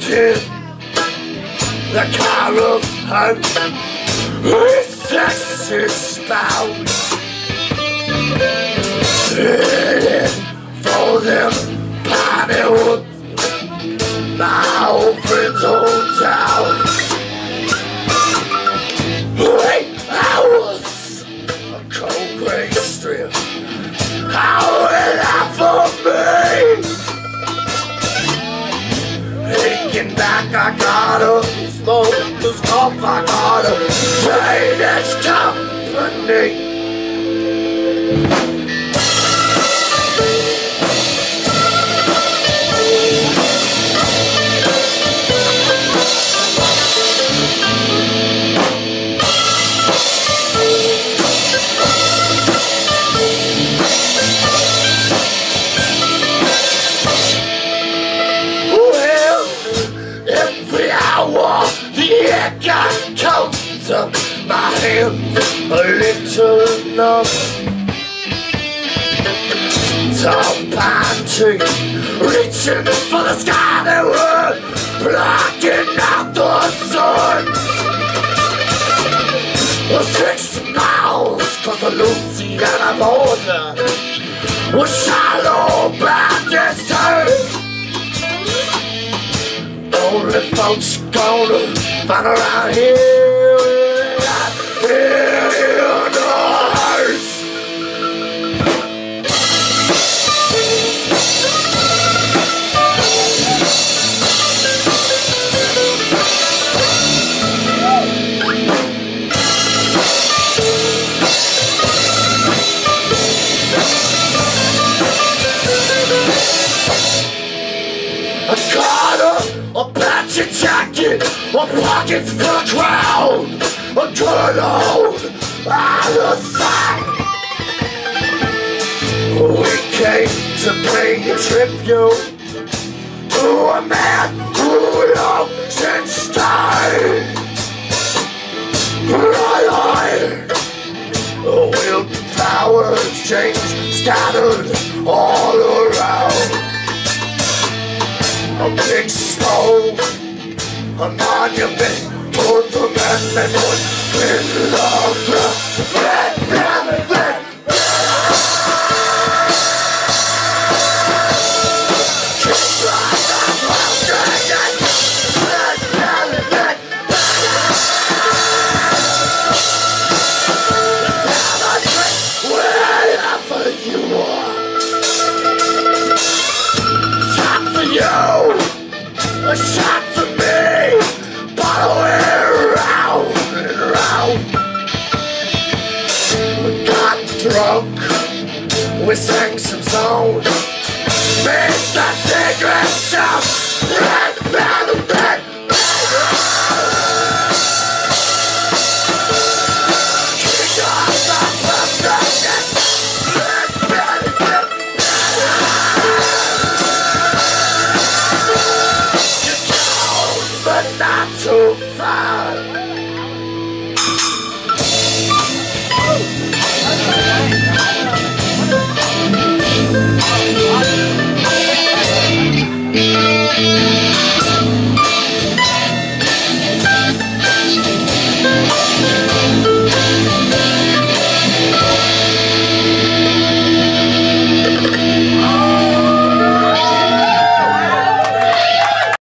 in the caravan with sexy spouse, headed for them Pineywood, my old friend's hometown. 8 hours of cold gray strip, how will that for me? Thinking back, I gotta smoke this off, I gotta train its company. The air got cold to my hands, a little numb. Tall pine tree, reaching for the sky, they were blocking out the sun. 6 miles across the Louisiana border was shallow Baptist turn. Only folks gonna find around here in the hearse. I got a patchy jacket, a pockets full of crown, a good old out of sight. We came to pay a tribute to a man who long since died. Iron, willpower exchange scattered all around. A big stone, a monument toward the man that was in the ground. Red, red. Wherever you are, shot for you. A shot for me, following round and round. We got drunk, we sang some songs, made the secret sound. Red, red, red. But not too far.